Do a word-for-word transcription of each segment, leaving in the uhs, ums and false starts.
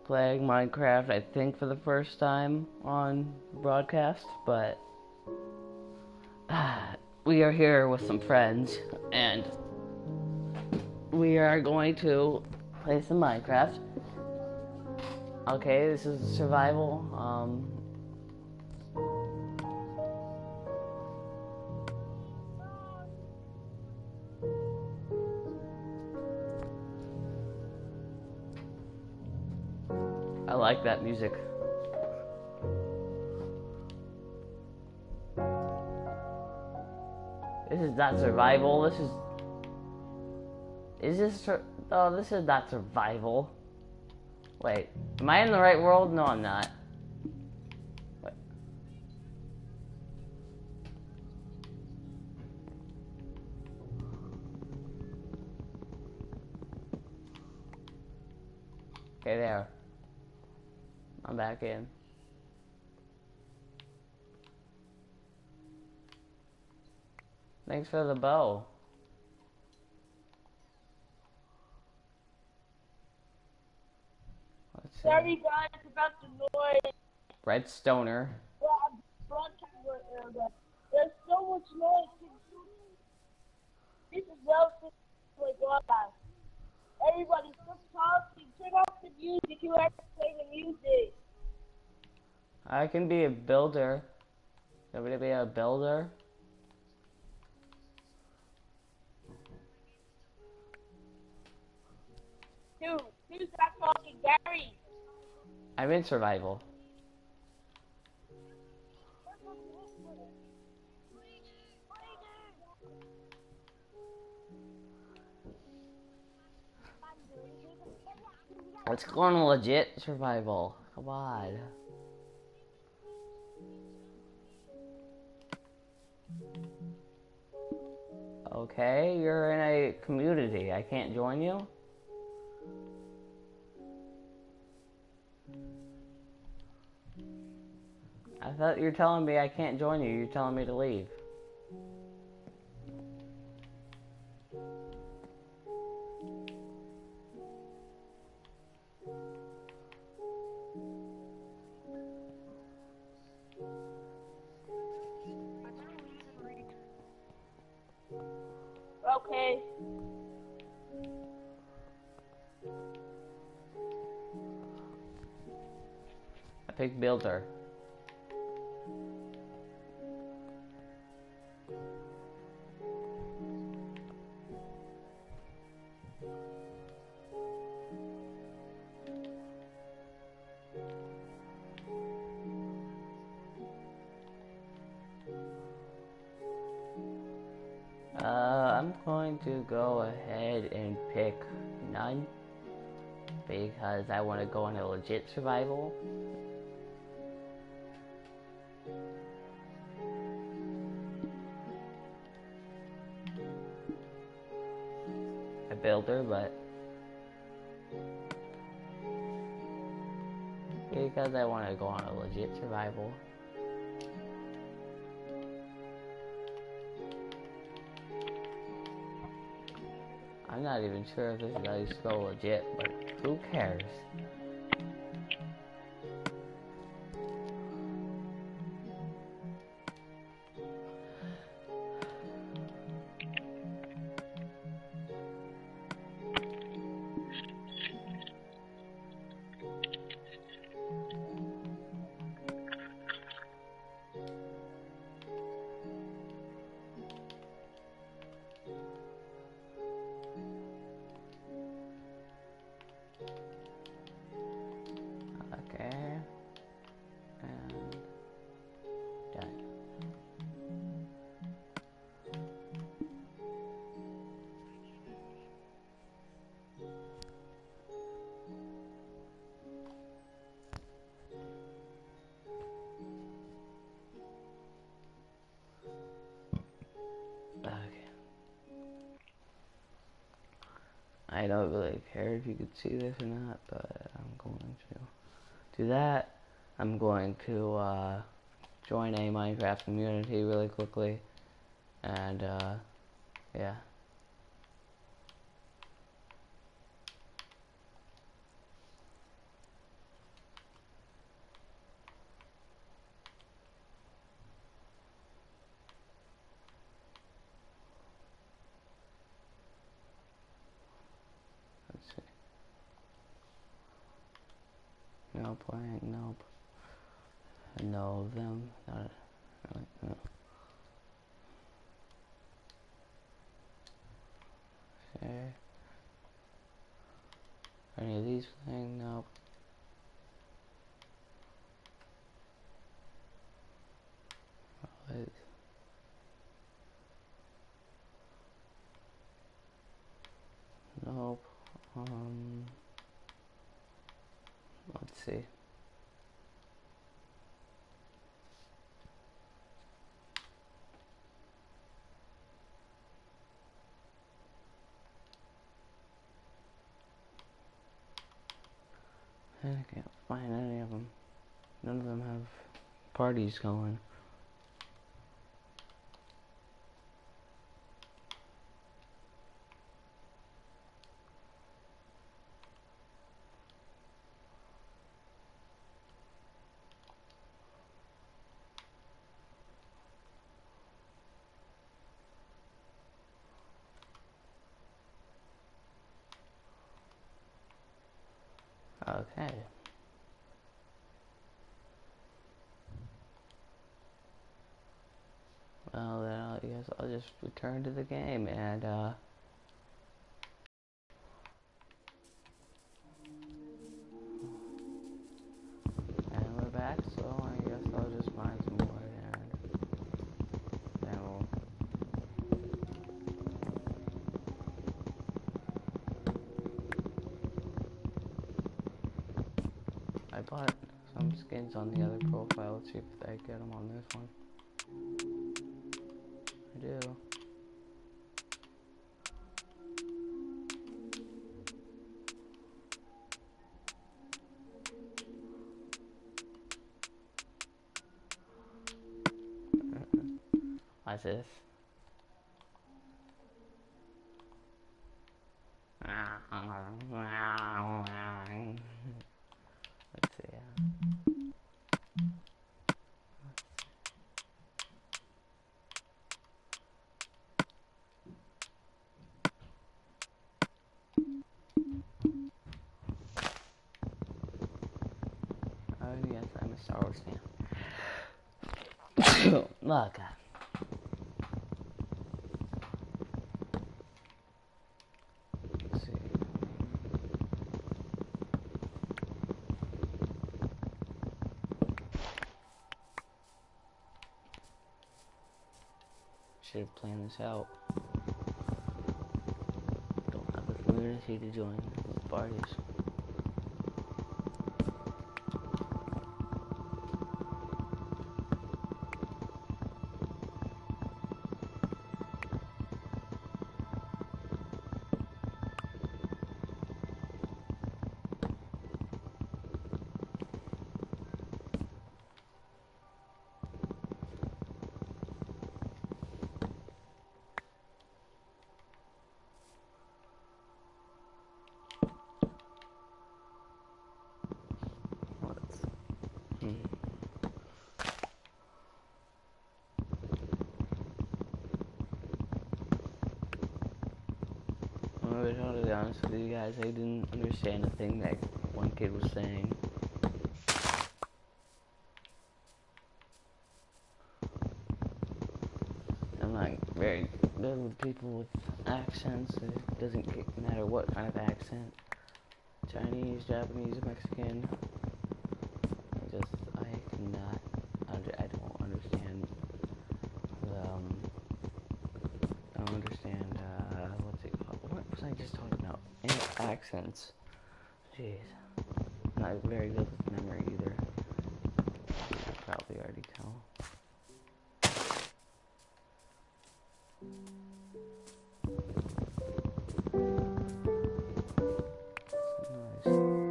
playing Minecraft, I think, for the first time on broadcast, but uh, we are here with some friends, and we are going to play some Minecraft. Okay, this is survival. Um, I like that music. This is not survival. This is. Is this. Sur- oh, this is not survival. Wait, am I in the right world? No, I'm not. Wait. Okay, there. I'm back in. Thanks for the bow. Let's see. Sorry guys about the noise. Redstoner. Well, I'm broadcasting right now. There's so much noise. This is relative to my broadcast. Everybody, stop talking. Turn off the music. You have to play the music. I can be a builder. Somebody be a builder? Dude, who's not talking? Gary. I'm in survival. Let's go on legit survival. Come on. Okay, you're in a community. I can't join you? I thought you were telling me I can't join you. You're telling me to leave. Okay. I picked builder. Uh, I'm going to go ahead and pick none because I want to go into legit survival. A builder, but because I want to go on a legit survival. I'm not even sure if this is still legit, but who cares? Okay. And done. Okay. I don't really care if you could see this or not, but I'm going to do that. I'm going to uh, join a Minecraft community really quickly, and uh, yeah. No playing, nope. No of them. Not really, no. Okay. Are any of these playing? Nope. Right. Nope. Um. Let's see. I can't find any of them. None of them have parties going. Okay. Well, then I guess I'll just return to the game and, uh... and we're back, so I guess I'll just find some more and... then we'll... I bought some skins on the other profile. Let's see if I get them on this one. I do. What's this? Let's see. Uh, oh yes, I'm a Star Wars fan. Oh god. Let's see. Should have planned this out. Don't have the community to join these parties. To be totally honest with you guys, I didn't understand a thing that one kid was saying. I'm not very good with people with accents. It doesn't matter what kind of accent. Chinese, Japanese, Mexican. I just, I cannot, under, I don't understand the, um, I don't understand, uh, what's it called? What was I just talking about? Any accents. Jeez. Not very good with memory either. You can probably already tell. Nice.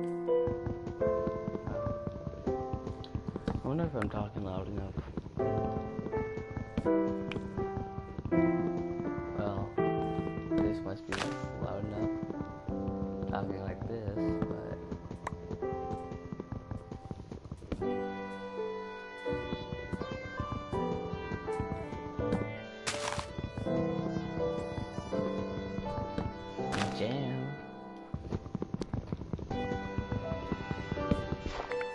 I wonder if I'm talking loud enough. Well, this must be loud enough. Talking like this, but... Jam.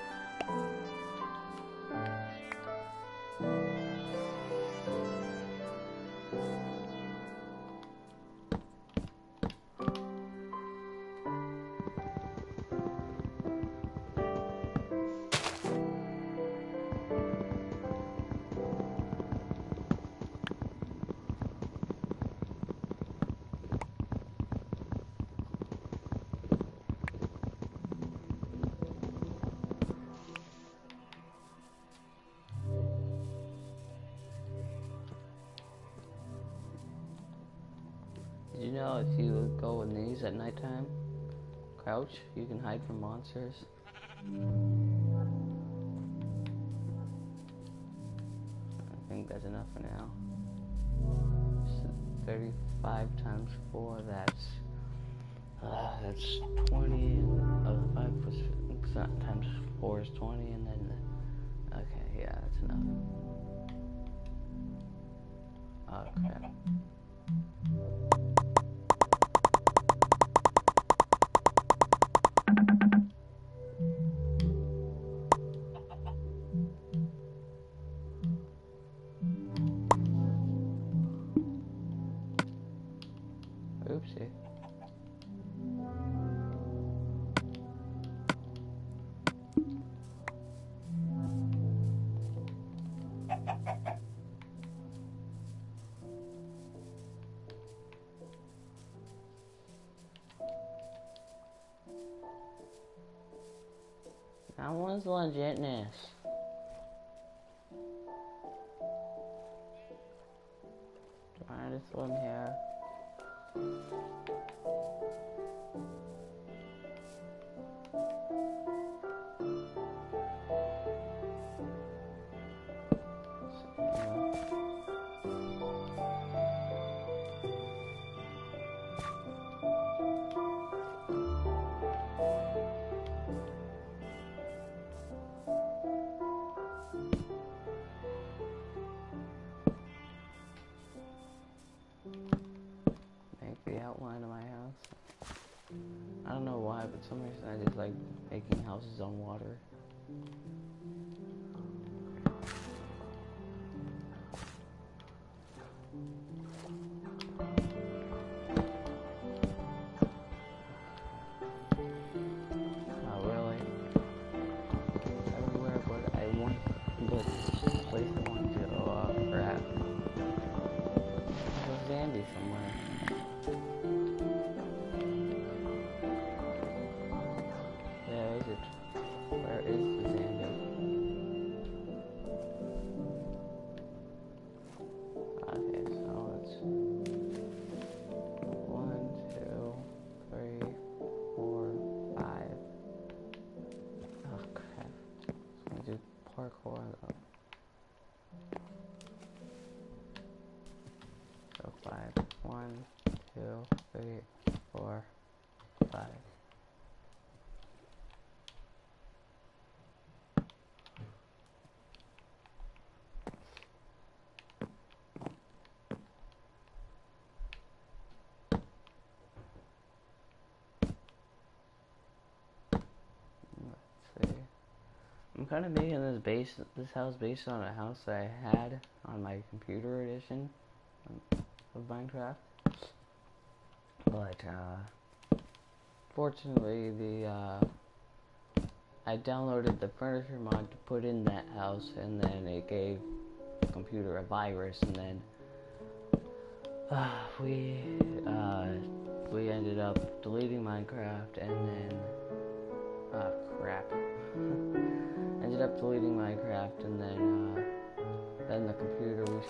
if you go in these at nighttime, crouch, you can hide from monsters. I think that's enough for now. So thirty-five times four, that's uh, that's twenty, and uh, five percent times four is twenty, and then the, okay, yeah, that's enough. Oh crap. Oopsie. That one's legitness. Try this one here. Make the outline of my house. I don't know why, but for some reason I just like making houses on water. Not really. Everywhere, but I want, but the place I want to go off crap. There's Zandy somewhere. Where is it? Where is the Zandy? Okay, so it's one, two, three, four, five. Oh crap. I'm gonna do parkour though. So five. One, two, three, four, five. I'm kind of making this base, this house based on a house that I had on my computer edition of Minecraft. But uh, fortunately, the uh, I downloaded the furniture mod to put in that house, and then it gave the computer a virus, and then uh, we uh, we ended up deleting Minecraft, and then oh crap. Ended up deleting Minecraft, and then uh, then the computer was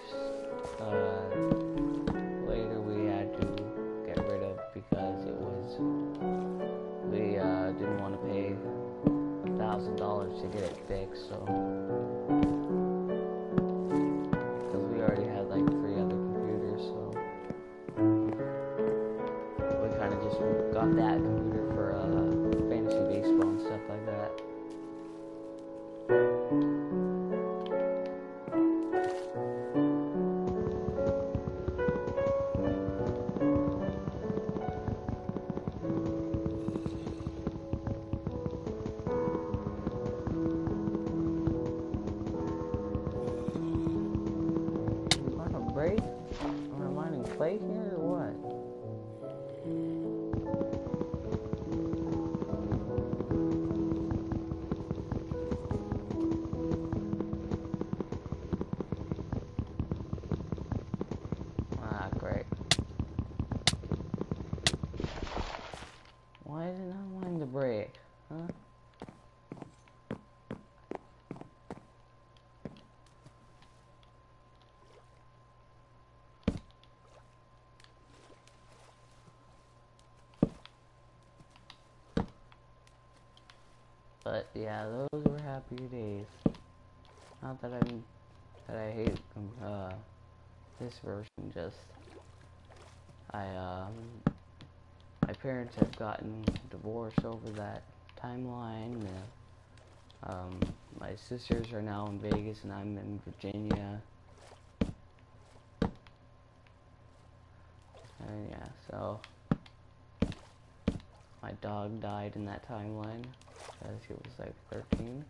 uh, later we had to get rid of because it was we uh, didn't want to pay a thousand dollars to get it fixed, so because we already had like three other computers, so we kind of just got that computer for uh, fantasy baseball and stuff like that. Break? Am I mining clay here or what? Ah, great. Why is it not wanting to break? Huh? But yeah, those were happy days. Not that I'm that I hate uh, this version. Just I um my parents have gotten divorced over that timeline. Uh, um, my sisters are now in Vegas and I'm in Virginia. And yeah, so my dog died in that timeline as he was like thirteen.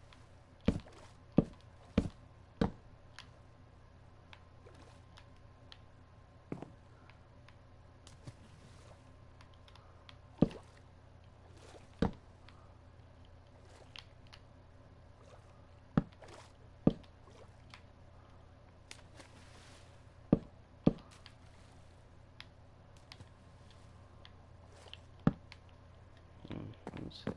Let me see.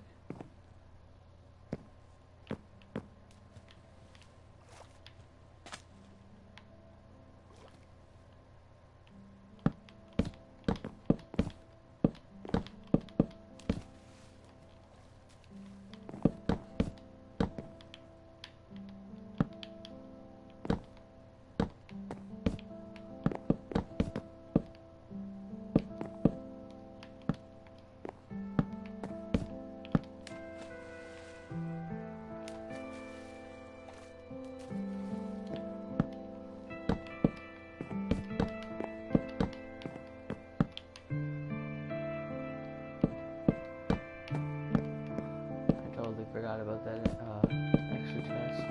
I totally forgot about that uh, extra chest.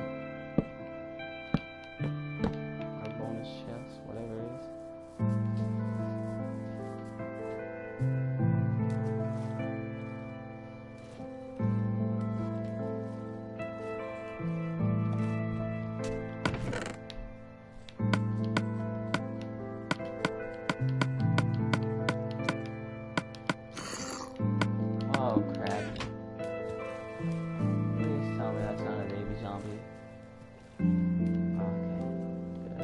Or bonus chest, whatever it is. Oh crap. Please tell me that's not a baby zombie. Okay,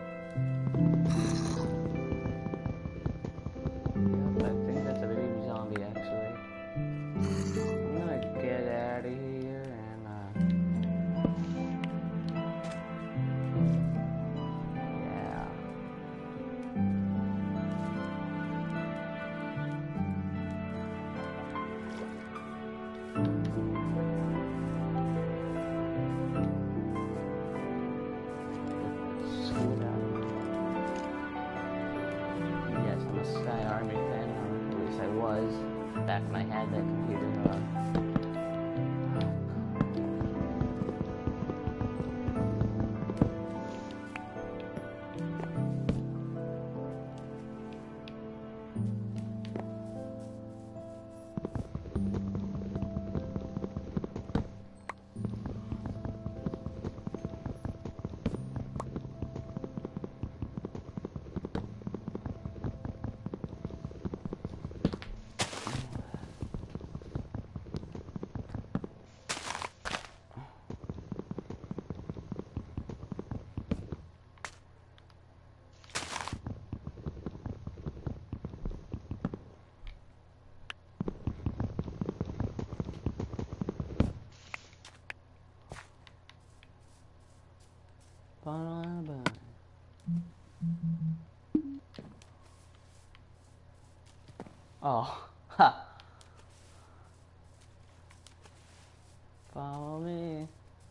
good. Yep, I think that's a baby zombie actually. I'm gonna get out of here and uh yeah. Scoot out. Yes, I'm a Sky Army fan, or at least I was back when I had that computer. Uh, Oh, ha! Follow me.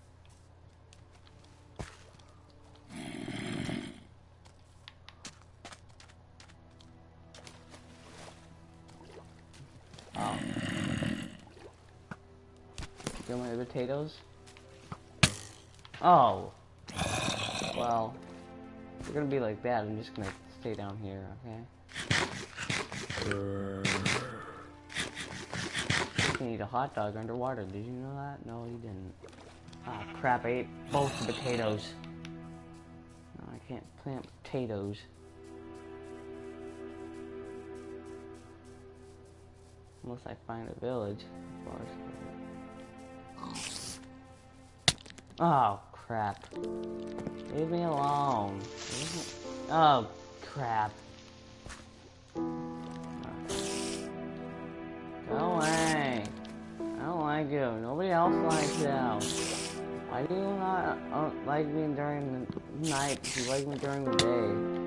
Oh. Get my potatoes? Oh. Well, if you're gonna be like that, I'm just gonna stay down here, okay? You can eat a hot dog underwater. Did you know that? No, you didn't. Ah, crap, I ate both the potatoes. No, I can't plant potatoes. Unless I find a village. Oh, crap. Leave me alone. Oh, crap. Go away. I don't like like you. Nobody else likes you. Why do you not uh, like me during the night if you like me during the day?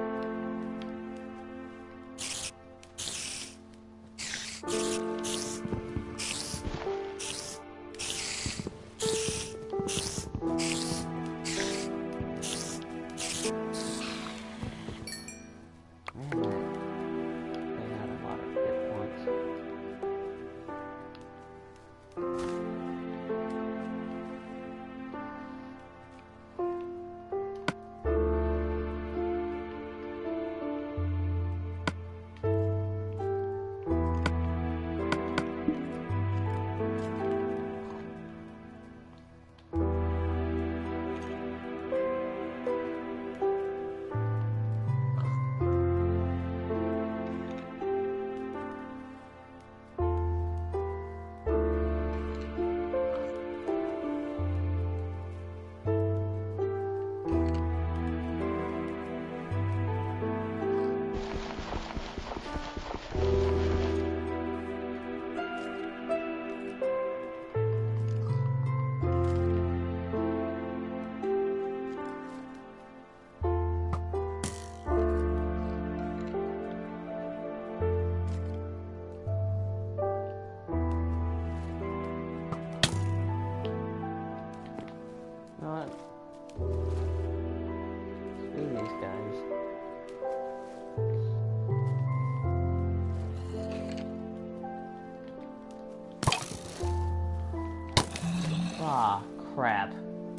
Ah, crap.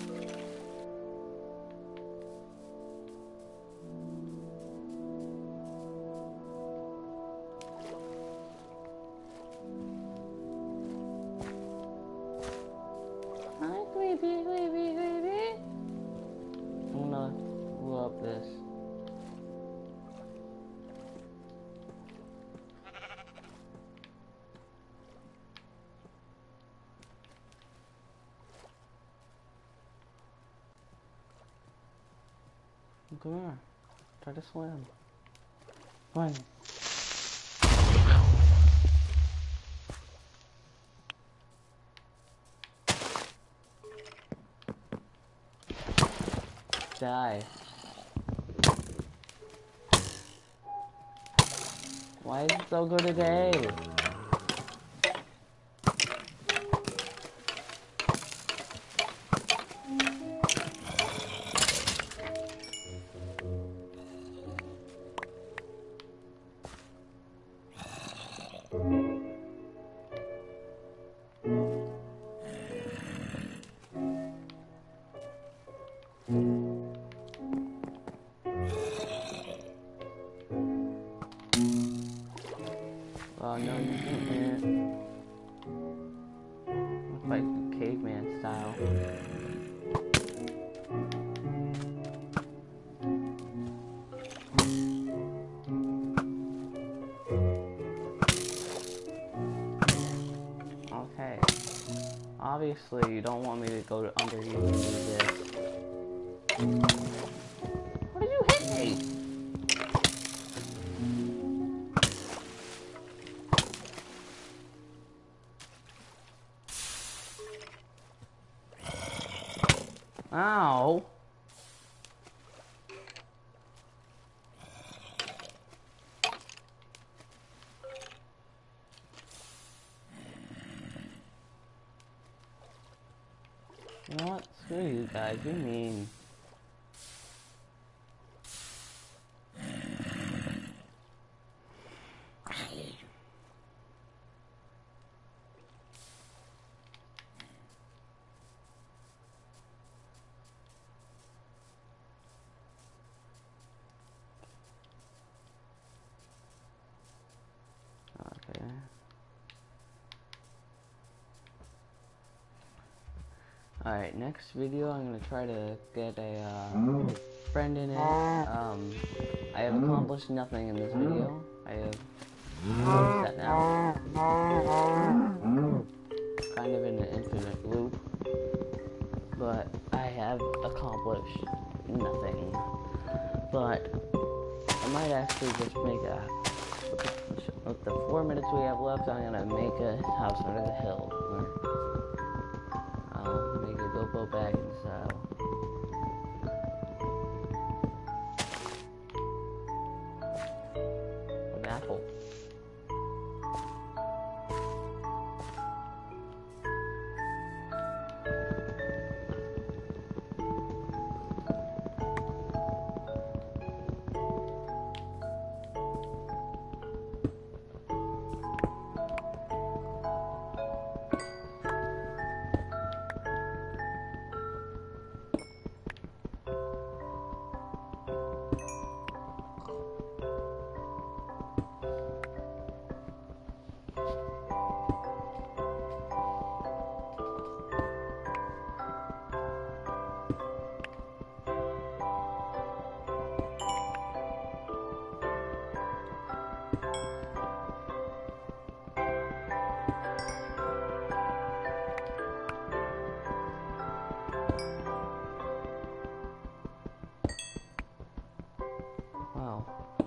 Hi, Creepy, Creepy, Creepy. I'm gonna blow up this. Come here. Try to swim. Run. Die. Why is it so good today? Oh no, you can't. Looks like caveman style. Okay. Obviously, you don't want me to go under you and do this. What did you hit me? Ow. You know what? Screw you guys, you're mean. Okay. Alright, next video I'm gonna try to get a uh, friend in it. Um, I have accomplished nothing in this video. I have noticed that now. Kind of in an infinite loop. But I have accomplished nothing. But I might actually just make a, with the four minutes we have left, I'm gonna make a house under the hill. float back in style. An apple. Wow.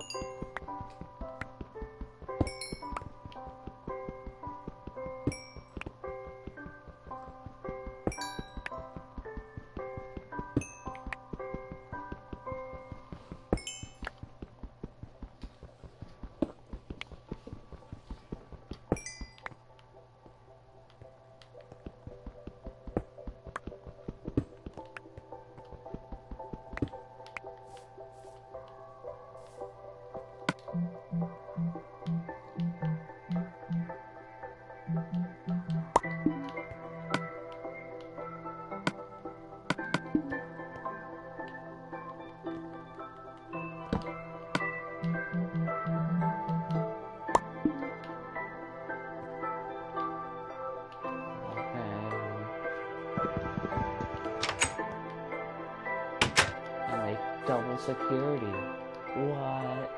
Double security. What?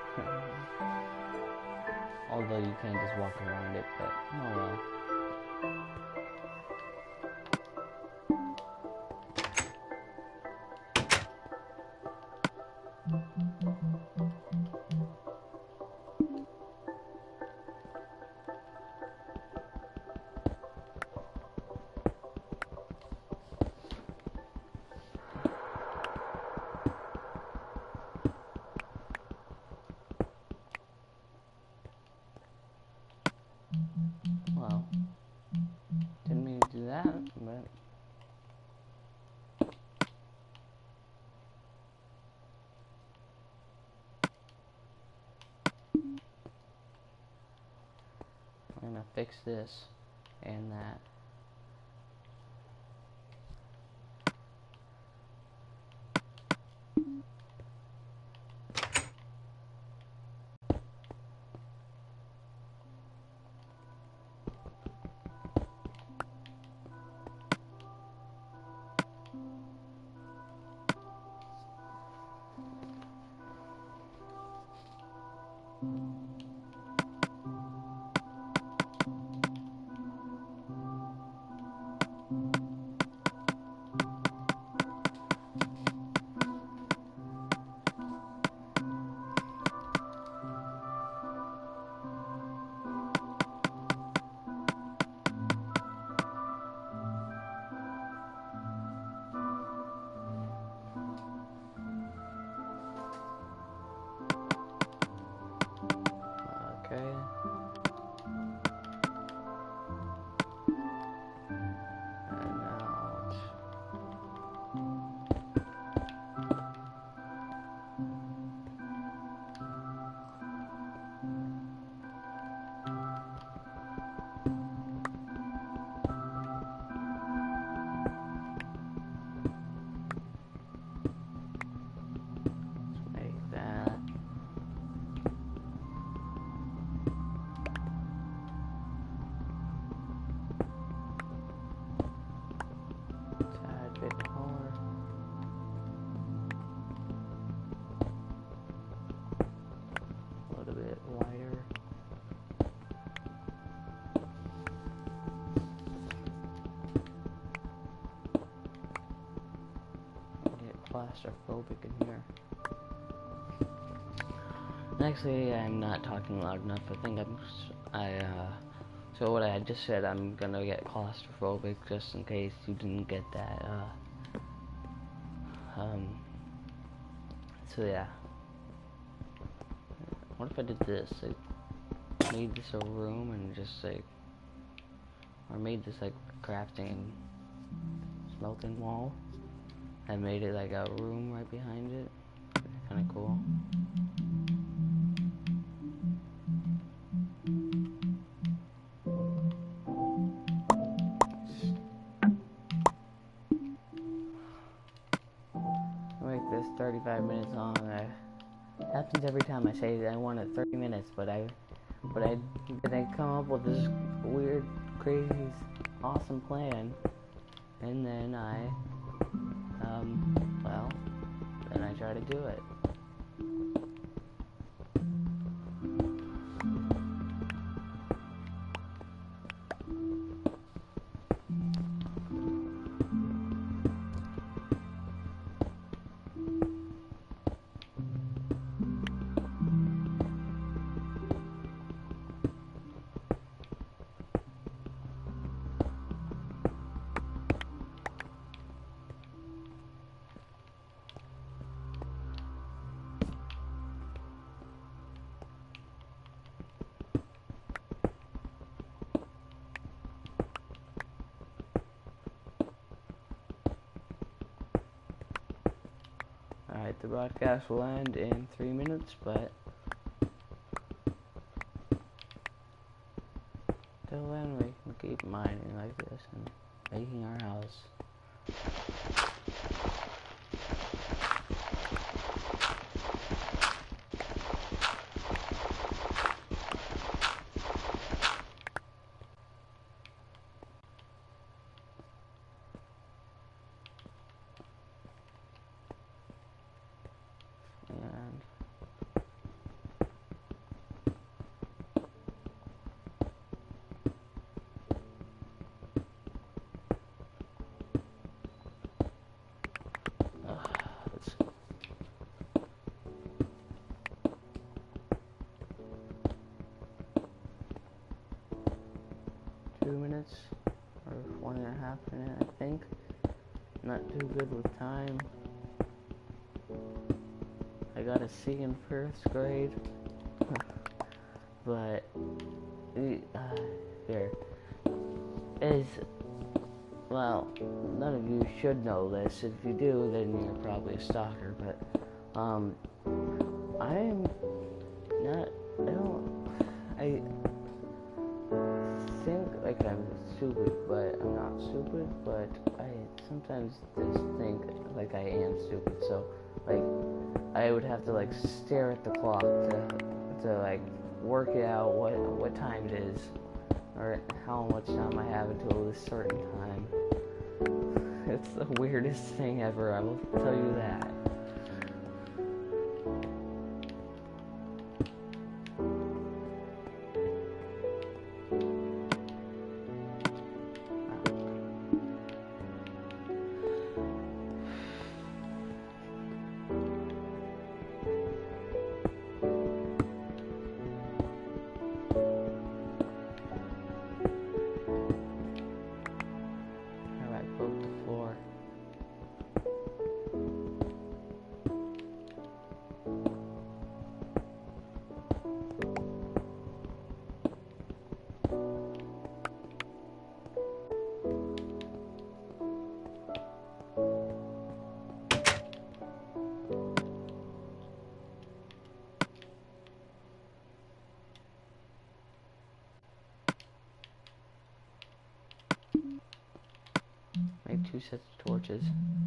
Although you can just walk around it, but oh well. Well, didn't mean to do that, but I'm gonna fix this and that. Okay. And out. Make that. Tad bit more. A little bit wider. Get claustrophobic in here. Actually, I'm not talking loud enough. I think I'm. I uh, So what I just said, I'm gonna get claustrophobic just in case you didn't get that. Uh, um. So yeah. What if I did this? Like, made this a room and just like, or made this like crafting and smelting wall, and made it like a room right behind it. Kind of cool. Make this thirty-five minutes long. It happens every time I say I want it thirty minutes, but I, but I, then I come up with this weird, crazy, awesome plan, and then I, um, well, then I try to do it. Alright, the broadcast will end in three minutes, but till then we can keep mining like this and making our house. And uh, let's two minutes or one and a half minute, I think. Not too good with time. I got a C in first grade, but uh, here is, well, none of you should know this. If you do, then you're probably a stalker. But um, I'm not. I don't. I think like I'm stupid, but I'm not stupid. But I sometimes just think like I am stupid. So like, I would have to like stare at the clock to to like work it out what what time it is or how much time I have until this certain time. It's the weirdest thing ever, I will tell you that. Make two sets of torches.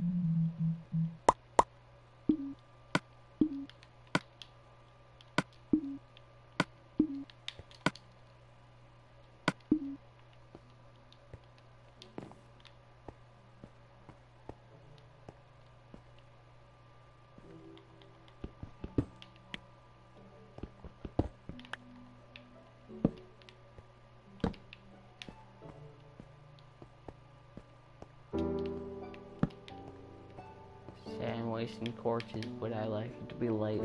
I'm wasting torches, but I like it to be light.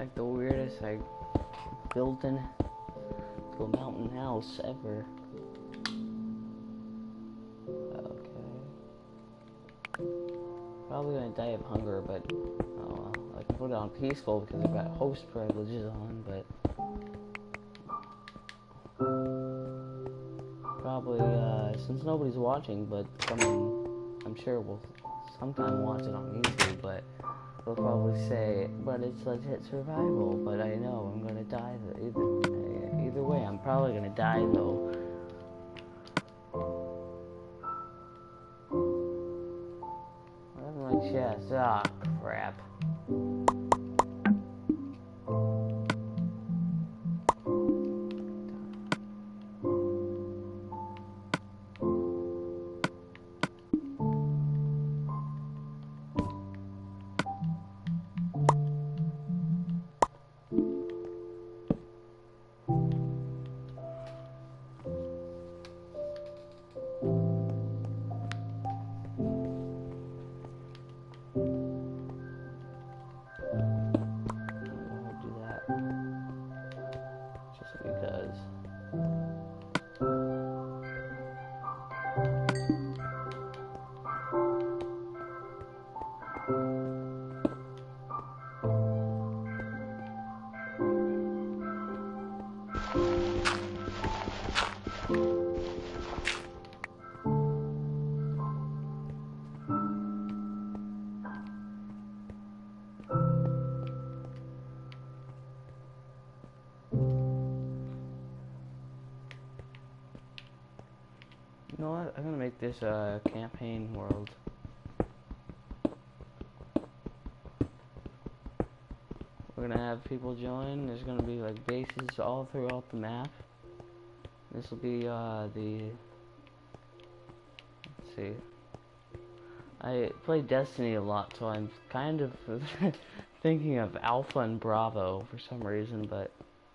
like the weirdest like built in to a mountain house ever. Okay. Probably gonna die of hunger, but oh well. I can put it on peaceful because I've got host privileges on, but probably uh, since nobody's watching, but someone I'm sure will sometime watch it on YouTube, but they'll probably say, but it's legit survival. But I know I'm gonna die either. Either way, I'm probably gonna die though. Where's my chest? Ah, crap. Because you know what? I'm gonna make this a uh, campaign world. We're gonna have people join. There's gonna be like bases all throughout the map. This will be uh, the. Let's see. I play Destiny a lot, so I'm kind of thinking of Alpha and Bravo for some reason, but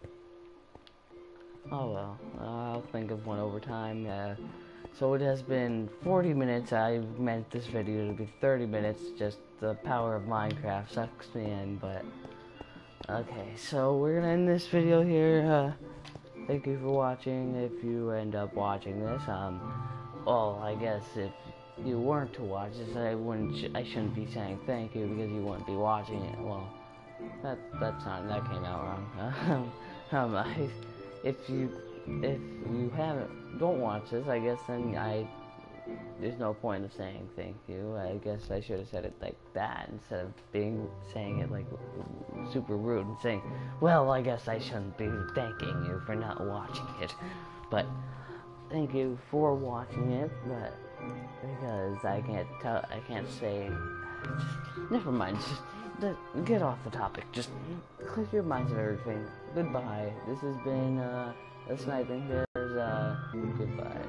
oh well. Uh, I'll think of one over time. Uh, So it has been forty minutes. I meant this video to be thirty minutes. Just the power of Minecraft sucks me in, but okay. So we're gonna end this video here. Uh, thank you for watching. If you end up watching this, um, well, I guess if you weren't to watch this, I wouldn't. Sh I shouldn't be saying thank you because you wouldn't be watching it. Well, that that's not. That came out wrong. um, I, if you. If you haven't, don't watch this, I guess then I, there's no point of saying thank you. I guess I should have said it like that instead of being, saying it like super rude and saying, well, I guess I shouldn't be thanking you for not watching it. But, thank you for watching it, but, because I can't tell, I can't say, just, never mind, just, just get off the topic, just clear your minds of everything. Goodbye. This has been, uh, The Sniping Biz, uh, goodbye.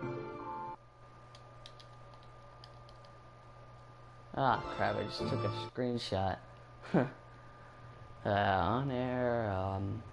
Ah, crap, I just took a screenshot. uh, on air, um...